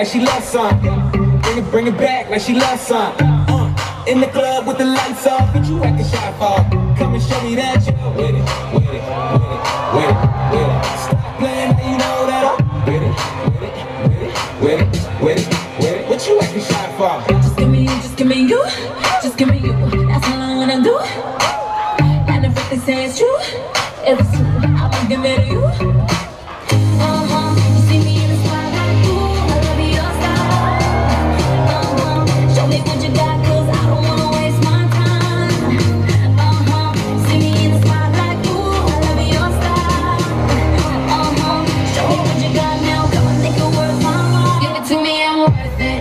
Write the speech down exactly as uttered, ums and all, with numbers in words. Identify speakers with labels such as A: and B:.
A: like she loves something. Bring it, bring it back like she loves something. Uh, in the club with the lights off, but you acting shy for. Come and show me that you with it, with it, with it, with it, with it. Stop playing, now you know that I'm with it, with it, with it, with it, with it. What you acting shy for?
B: Just give me you, just give me you, just give me you. That's all I wanna do. And if they say it's true, if it's true, I'ma give it to you. Uh-huh, you see me in the spotlight, ooh, I love your style. Uh-huh, show me what you got, cause I don't wanna waste my time. Uh-huh, see me in the spotlight, ooh, I love your style. Uh-huh, show me what you got now, come on, make it worth my while. Give it to me, I'm worth it.